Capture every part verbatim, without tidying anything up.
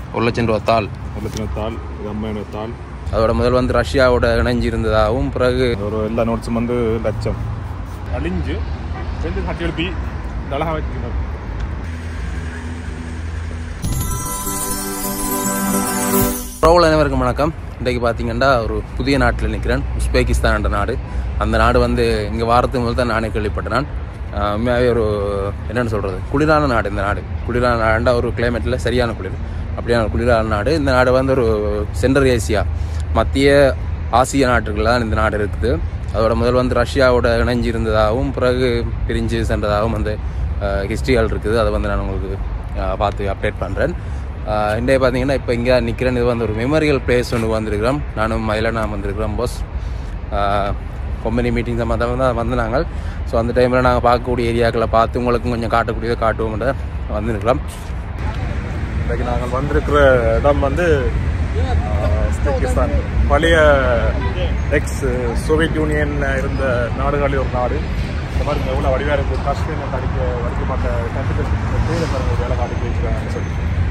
ஒரு லட்சம் ரூபா தாள் ஒரு லட்சம் தாள் இது ஐம்பதாயிரம் தாள். அதோட முதல் வந்து ரஷ்யாவோட இணைஞ்சிருந்ததாகவும் பிறகு ஒரு எல்லா நோட்ஸும் வந்து லட்சம் அழிஞ்சு ரெண்டு கட்டி எழுப்பி அழகாக வச்சுக்கணும். ப்ரோவில் அனைவருக்கும் வணக்கம். இன்றைக்கு பார்த்தீங்கன்னா ஒரு புதிய நாட்டில் நிற்கிறேன். உஸ்பெகிஸ்தான் என்ற நாடு. அந்த நாடு வந்து இங்கே வாரத்துக்கு முதல் தான் நானே கேள்விப்பட்டேன். உண்மையாகவே ஒரு என்னென்னு சொல்கிறது, குளிரான நாடு. இந்த நாடு குளிரான நாடுண்டா ஒரு கிளைமேட்டில் சரியான குளிர், அப்படியான ஒரு குளிரான நாடு. இந்த நாடு வந்து ஒரு சென்ட்ரல் ஏசியா, மத்திய ஆசிய நாட்டுகளில் தான் இந்த நாடு இருக்குது. அதோட முதல் வந்து ரஷ்யாவோட இணைஞ்சி இருந்ததாகவும் பிறகு பிரிஞ்சு சென்றதாகவும் அந்த ஹிஸ்ட்ரிகள் இருக்குது. அதை வந்து நான் உங்களுக்கு பார்த்து அப்டேட் பண்ணுறேன். இன்றைய பார்த்தீங்கன்னா இப்போ இங்கே நிற்கிறேன். இது வந்து ஒரு மெமோரியல் பிளேஸ் ஒன்று வந்திருக்கிறோம். நானும் மயில நான் வந்திருக்கிறோம் பாஸ். கம்பெனி மீட்டிங் சம்மந்தமாக தான் வந்து நாங்கள். ஸோ அந்த டைமில் நாங்கள் பார்க்கக்கூடிய ஏரியாக்களை பார்த்து உங்களுக்கும் கொஞ்சம் காட்டக்கூடியதை காட்டுவோம்ன்ற வந்திருக்கிறோம். இன்றைக்கு நாங்கள் வந்திருக்கிற இடம் வந்து உஸ்பெகிஸ்தான், பழைய எக்ஸ் சோவியத் யூனியன் இருந்த நாடுகளில் ஒரு நாடு. இந்த மாதிரி எவ்வளோ வடிவாக இருக்குது. டாஷ்கெண்ட் அடிக்க வடிக்கப்பட்ட கம்ப்யூட்டர் வேலை காட்டி வச்சுருக்காங்கன்னு சொல்லி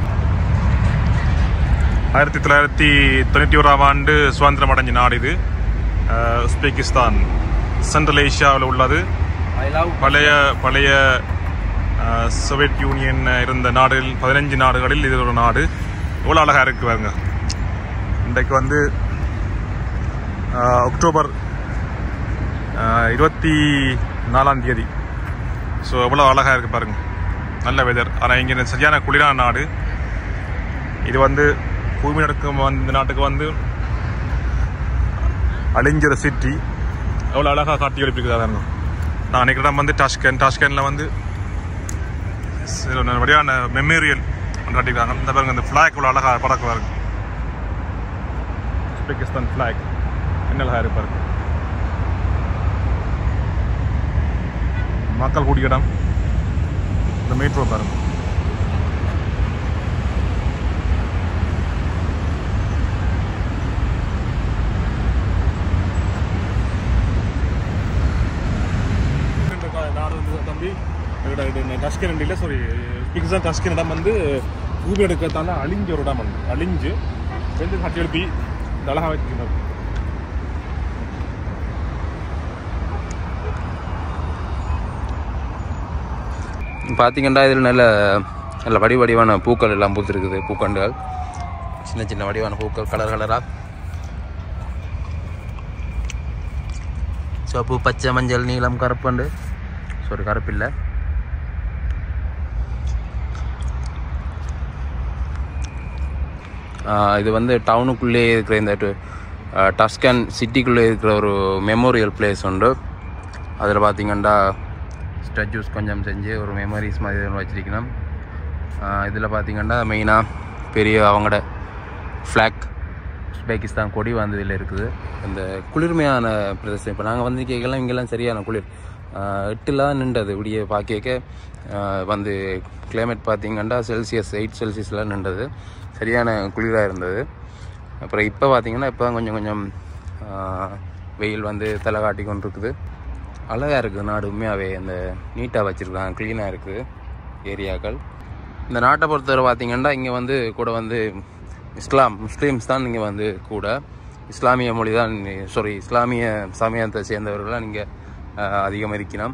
ஆயிரத்தி தொள்ளாயிரத்தி தொண்ணூற்றி ஓராம் ஆண்டு சுதந்திரம் அடைஞ்ச நாடு இது. உஸ்பெகிஸ்தான் சென்ட்ரல் ஏஷியாவில் உள்ளது. பழைய பழைய சோவியத் யூனியன் இருந்த நாடுகள் பதினஞ்சு நாடுகளில் இது ஒரு நாடு. எவ்வளோ அழகாக இருக்குது பாருங்க. இன்றைக்கு வந்து அக்டோபர் இருபத்தி நாலாம் தேதி. ஸோ எவ்வளோ அழகாக இருக்குது பாருங்கள். நல்ல வெதர். ஆனால் இங்கே சரியான குளிரான நாடு இது. வந்து பூமி நடக்கும் இந்த நாட்டுக்கு வந்து அழிஞ்சிற சிட்டி எவ்வளோ அழகாக காட்டி எழுப்பியிருக்குதாங்க. நான் அன்றைக்கி இடம் வந்து டாஷ்கெண்ட். டாஷ்கெண்டில் வந்து வழியான மெமோரியல் காட்டியிருக்காங்க. இந்த பாருங்க, இந்த ஃப்ளாக் இவ்வளோ அழகாக பறக்க பாருங்க. உஸ்பெகிஸ்தான் ஃப்ளாக் என்ன அழகாக இருப்பாரு. மக்கள் கூடிய இடம். இந்த மெட்ரோ பாருங்க. தம்பி டாஷ்கெண்ட் இல்லை, சாரி உஸ்பெகிஸ்தான் டாஷ்கெண்ட் இடம் வந்து பூமி எடுக்கிறதால அழிஞ்ச ஒரு இடம் வந்து அழிஞ்சு ரெண்டு கட்டி எழுப்பி அழகாக வச்சுக்கணும். பார்த்தீங்கன்னா இதில் நல்ல நல்ல வடி வடிவான பூக்கள் எல்லாம் பூத்துருக்குது. பூக்கண்டுகள் சின்ன சின்ன வடிவான பூக்கள், கலர் கலராக சிவப்பு, பச்சை, மஞ்சள், நீலம், கருப்புண்டு. சாரி கருப்பு இல்லை, இது வந்து டவுனுக்குள்ளே இருக்கிற இந்த டாஷ்கெண்ட் சிட்டிக்குள்ளே இருக்கிற ஒரு மெமோரியல் பிளேஸ் உண்டு. அதில் பார்த்திங்கன்னா ஸ்டாச்சூஸ் கொஞ்சம் செஞ்சு ஒரு மெமரிஸ் மாதிரி வச்சிருக்கணும். இதில் பார்த்திங்கன்னா மெயினாக பெரிய அவங்களோட ஃப்ளாக் உஸ்பெகிஸ்தான் கொடி வந்து இதில் இருக்குது. இந்த குளிர்மையான பிரதேசம். இப்போ நாங்கள் வந்து கேட்கலாம், இங்கெல்லாம் சரியான குளிர். எட்டுலாம் நின்றது இப்படியே பார்க்க வந்து கிளைமேட் பார்த்திங்கன்னா செல்சியஸ் எயிட் செல்சியஸ்லாம் நின்றது. சரியான குளிராக இருந்தது. அப்புறம் இப்போ பார்த்திங்கன்னா இப்போ தான் கொஞ்சம் கொஞ்சம் வெயில் வந்து தலை காட்டி கொண்டு இருக்குது. அழகாக இருக்குது நாடு. உண்மையாகவே இந்த நீட்டாக வச்சுருக்காங்க, க்ளீனாக இருக்குது ஏரியாக்கள். இந்த நாட்டை பொறுத்தவரை பார்த்திங்கன்னா இங்கே வந்து கூட வந்து இஸ்லாம் முஸ்லீம்ஸ் தான் இங்கே வந்து கூட இஸ்லாமிய மொழி தான், சாரி இஸ்லாமிய சமயத்தை சேர்ந்தவர்கள்லாம் இங்கே அதிகம் இருக்கணும்.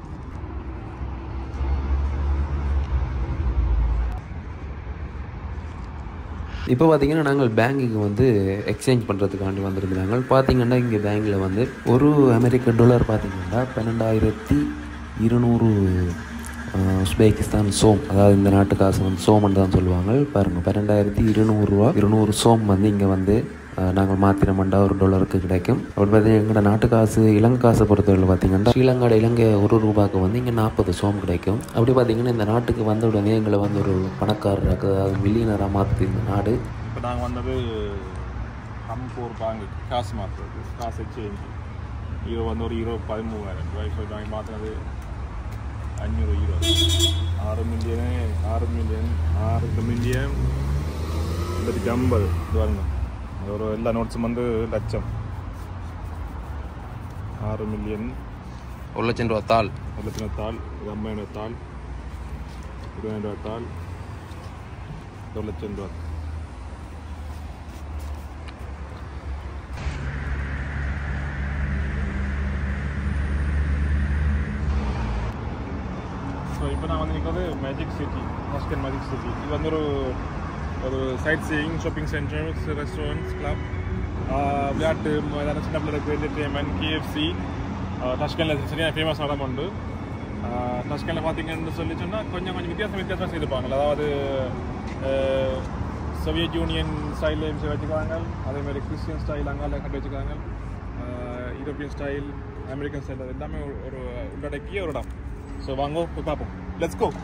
இப்போ பார்த்திங்கன்னா நாங்கள் பேங்குக்கு வந்து எக்ஸ்சேஞ்ச் பண்ணுறதுக்காண்டி வந்திருந்தாங்க. பார்த்திங்கன்னா இங்கே பேங்கில் வந்து ஒரு அமெரிக்க டாலர் பார்த்திங்கன்னா பன்னெண்டாயிரத்தி இருநூறு உஸ்பெகிஸ்தான் சோம், அதாவது இந்த நாட்டு காசு வந்து சோம்னு தான் சொல்லுவாங்க. பாருங்கள், பன்னெண்டாயிரத்தி இருநூறுவா இருநூறு சோம் வந்து இங்கே வந்து நாங்கள் மாற்றினோம்னா ஒரு டாலருக்கு கிடைக்கும். அப்படி பார்த்தீங்கன்னா எங்களோட நாட்டு காசு இலங்கை காசை பொறுத்தவரை பார்த்திங்கன்னா ஸ்ரீலங்காவோட இலங்கை ஒரு ரூபாய்க்கு வந்து இங்கே நாற்பது சோம் கிடைக்கும். அப்படி பார்த்திங்கன்னா இந்த நாட்டுக்கு வந்த உடனே எங்களை வந்து ஒரு பணக்காரராக, அதாவது மில்லியனராக மாற்றி இந்த நாடு. இப்போ நாங்கள் வந்தது அம்பூர் பேங்கு காசு மாற்றுறது, காசு எக்ஸ்சேஞ்ச். ஹீரோ வந்து ஒரு ஹீரோ பதிமூவாயிரம் ரூபாய். ஸோ நாங்கள் மாற்றினது அஞ்சூறு ஹீரோ. ஆறு மில்லியனு ஆறு மில்லியன் ஆறு மில்லியன் எண்பத்தி ஐம்பது வருங்க. ஒரு எல்லா நோட்ஸும் வந்து லட்சம். ஆறு மில்லியன் ஒரு லட்சம் ரூபா தாள் ஒரு லட்சம் தாள் இது ஐம்பதாயிரம் தாள் இருபதாயிரம் ரூபா தாள் ஒரு லட்சம் ரூபா பண்ணுறது magic city, Tashkent magic city. இது வந்து ஒரு ஒரு sightseeing, shopping centres, restaurants, club, விளையாட்டு ஏதாவது சின்ன பிள்ளைக்கு என்டர்டெயின்மெண்ட், கேஎஃப்சி. டஸ்கனில் சரியான ஃபேமஸ் இடம் உண்டு. டஸ்கனில் பார்த்தீங்கன்னு சொல்லி சொன்னால் கொஞ்சம் கொஞ்சம் வித்தியாசம் வித்தியாசம் செய்திருப்பாங்க. அதாவது சோவியத் யூனியன் ஸ்டைலையும் வச்சுக்கிறாங்க, அதேமாதிரி கிறிஸ்டியன் ஸ்டைல் அங்கால கண்டு வச்சுக்கிறாங்க, யூரோப்பியன் ஸ்டைல், அமெரிக்கன் ஸ்டைல், அது எல்லாமே ஒரு உள்ளடக்கிய ஒரு இடம். ஸோ வாங்க போய் பார்ப்போம். Let's go.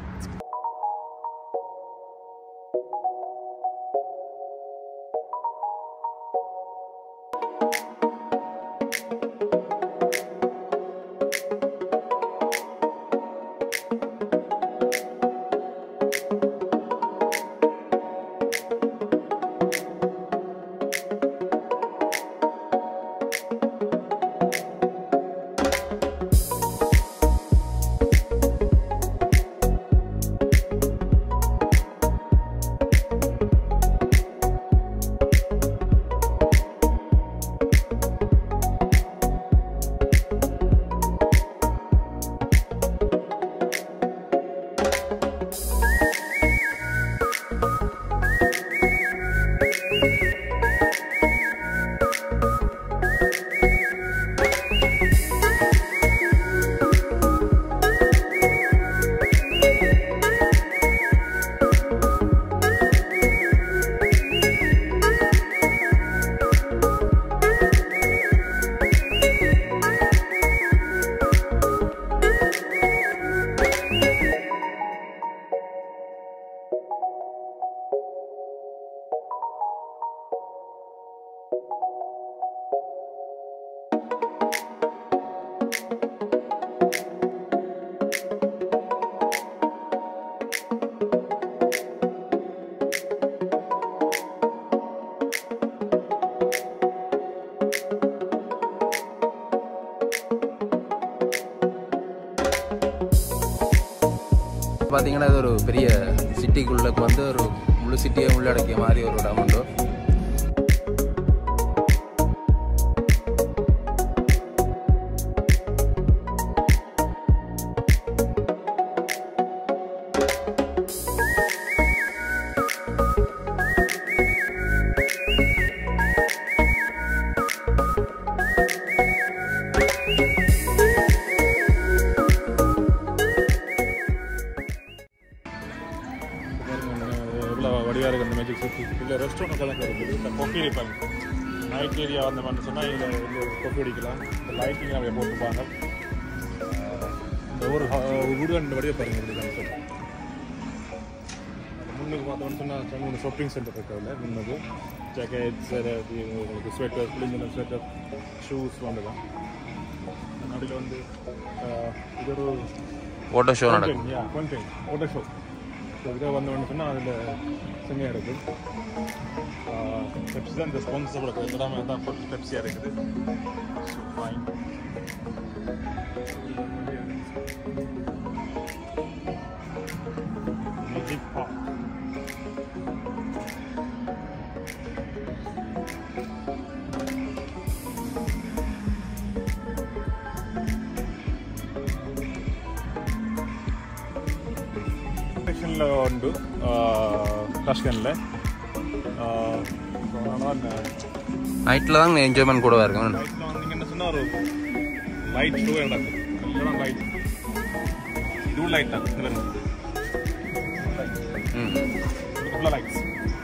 பார்த்தீங்கன்னா இது ஒரு பெரிய சிட்டிக்குள்ளே வந்து ஒரு முழு சிட்டியை உள்ளடக்கிய மாதிரி ஒரு இடம் உண்டு. வடிவாக இருக்குது அந்த மேஜிக் சிட்டி. இல்லை ரெஸ்டாரண்ட் தான் இருக்குது. இந்த கொஃபி இருப்பாங்க நைட் ஏரியா அந்த மாதிரி சொன்னால் இதில் வந்து கொஃபி அடிக்கலாம். இந்த லைட்டிங் அப்படியே போட்டுருப்பாங்க. இந்த ஒரு வீடு ரெண்டு வடிவாக பாருங்கள் இப்படி தான். முன்னுக்கு பார்த்தோம்னு சொன்னால் மூணு ஷாப்பிங் சென்டர் இருக்கிறதுல முன்னுக்கு ஜாக்கெட்ஸ், உங்களுக்கு ஸ்வெட்டர், பிள்ளைங்க ஸ்வெட்டர், ஷூஸ் வந்துடும். நடுவில் வந்து இது ஒரு ஃபோட்டோ ஷோ நடக்கும். Yeah content photo show. So இதை வந்தோன்னு சொன்னால் அதில் செம்மையாக இருக்குது. பெப்சி தான் இந்த ஸ்பான்சர் இருக்குது. எல்லாமே தான் பெப்சியாக இருக்குது. So fine. Magic park. உண்டு டாஷ்கண்டில். நைட்டில் தான் என்ஜாய்மெண்ட் கூட இருக்கும். நைட்டில் வந்தீங்க என்ன சொன்னால் ஒரு லைட் ஷோ நடக்கும். எல்லாம் லைட், இதுவும் லைட் தான். இதில் ஃபுல்லாக லைட்ஸ்.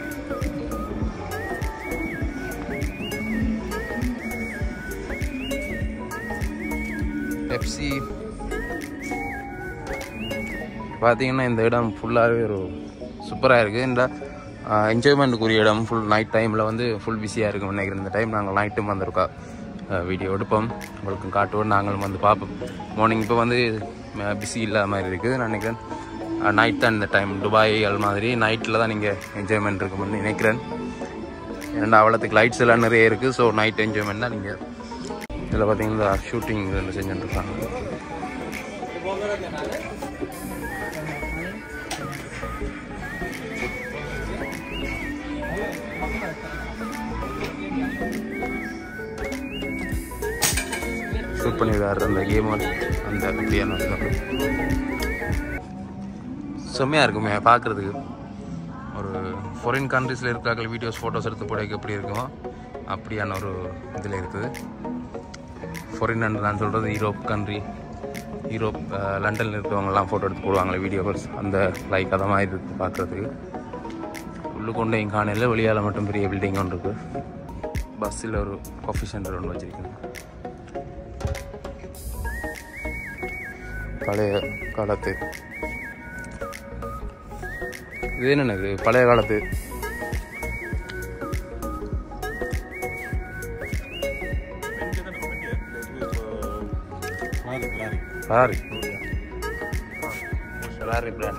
பெப்சி பார்த்தீங்கன்னா இந்த இடம் ஃபுல்லாகவே ஒரு சூப்பராக இருக்குது. இந்த என்ஜாய்மெண்ட்டுக்குரிய இடம் ஃபுல் நைட் டைமில் வந்து ஃபுல் பிஸியாக இருக்குன்னு நினைக்கிறேன். இந்த டைம் நாங்கள் நைட்டும் வந்திருக்கோம், வீடியோ எடுப்போம், உங்களுக்கு காட்டுவோம், நாங்களும் வந்து பார்ப்போம். மார்னிங் இப்போ வந்து பிஸி இல்லாத மாதிரி இருக்குது நான் நினைக்கிறேன். நைட் தான் இந்த டைம், துபாய் அது மாதிரி நைட்டில் தான் நீங்கள் என்ஜாய்மெண்ட் இருக்குன்னு நினைக்கிறேன். ஏன்னா அவ்வளோத்துக்கு லைட்ஸ் எல்லாம் நிறைய இருக்குது. ஸோ நைட் என்ஜாய்மெண்ட் தான். நீங்கள் இதில் பார்த்தீங்கன்னா ஷூட்டிங் இதில் செஞ்சுட்டுருக்காங்க. ஷூட் பண்ணி விளையாடுற அந்த கேம் அந்த பியானோ செம்மையாக இருக்குமே பார்க்குறதுக்கு. ஒரு ஃபாரின் கண்ட்ரீஸில் இருக்கிறார்கள் வீடியோஸ் ஃபோட்டோஸ் எடுத்து போட எப்படி இருக்குமோ அப்படியான ஒரு இதில் இருக்குது. ஃபாரின் நான் சொல்கிறது யூரோப் கண்ட்ரி, யூரோப் லண்டனில் இருக்கிறவங்கலாம் ஃபோட்டோ எடுத்து போடுவாங்களே வீடியோஸ், அந்த லைக் அதை மாதிரி இருக்குது பார்க்குறதுக்கு. உள்ளுக்கொண்டே இங்கே காணையில் வெளியால் மட்டும் பெரிய பில்டிங் ஒன்று இருக்குது. பஸ்ஸில் ஒரு காஃபி சென்டர் ஒன்று வச்சுருக்கேன். பழைய காலத்து இது என்னென்னது பழைய காலத்து ஃபெராரி ஃபெராரி பிராண்ட்.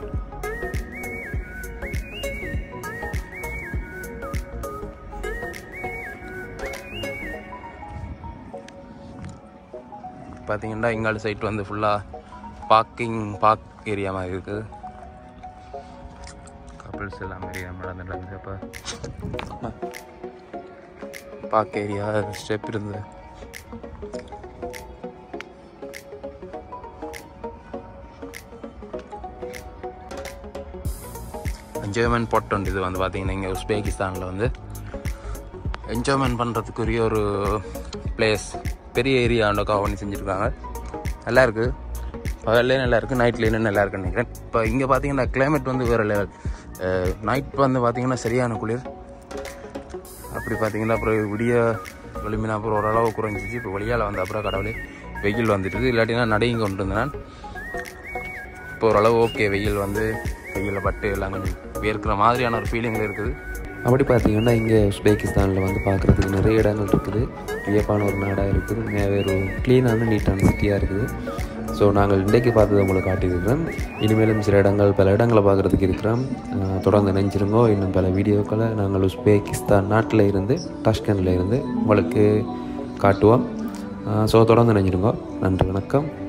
பார்த்தீங்கன்னா இங்கால சைட் வந்து ஃபுல்லாக பார்க்கிங் பார்க் ஏரியா மாதிரி இருக்குது. கப்பிள்ஸ் எல்லாம் மாரி நடந்து நடந்து அப்போ பார்க் ஏரியா ஸ்டெப் இருந்து என்ஜாய்மெண்ட் பாட் உண்டு. இது வந்து பார்த்தீங்கன்னா இங்கே உஸ்பெகிஸ்தானில் வந்து என்ஜாய்மெண்ட் பண்ணுறதுக்குரிய ஒரு பிளேஸ், பெரிய ஏரியா ஆண்டோக்கா பண்ணி செஞ்சுருக்காங்க. நல்லா இருக்குது, பகல்லே நல்லா இருக்குது, நைட்லேயும் நல்லா இருக்குன்னு நினைக்கிறேன். இப்போ இங்கே பார்த்தீங்கன்னா கிளைமேட் வந்து வேறு லெவல். நைட் வந்து பார்த்திங்கன்னா சரியான குளிர். அப்படி பார்த்திங்கன்னா அப்புறம் விடிய வெளிமினா அப்புறம் ஓரளவு குறைஞ்சிச்சு. இப்போ வெளியால் வந்து அப்புறம் கடவுளே வெயில் வந்துட்டு, இல்லாட்டினா நடையும் கொண்டு இருந்தேன். இப்போ ஓரளவு ஓகே, வெயில் வந்து வெயிலில் பட்டு எல்லாம் கொஞ்சம் வேர்க்கிற மாதிரியான ஒரு ஃபீலிங் இருக்குது. அப்படி பார்த்தீங்கன்னா இங்கே உஸ்பெகிஸ்தானில் வந்து பார்க்குறதுக்கு நிறைய இடங்கள் இருக்குது. வியப்பான ஒரு நாடாக இருக்குது, ஒரு க்ளீனான நீட்டான சிட்டியாக இருக்குது. ஸோ நாங்கள் இன்றைக்கு பார்த்தது உங்களுக்கு காட்டியிருக்கிறோம். இனிமேலும் சில இடங்கள் பல இடங்களை பார்க்குறதுக்கு இருக்கிறோம். தொடர்ந்து நினைச்சிருங்கோ. இன்னும் பல வீடியோக்களை நாங்கள் உஸ்பெகிஸ்தான் நாட்டில் இருந்து டாஷ்கண்டில் இருந்து உங்களுக்கு காட்டுவோம். ஸோ தொடர்ந்து நினைச்சிருங்கோ. நன்றி, வணக்கம்.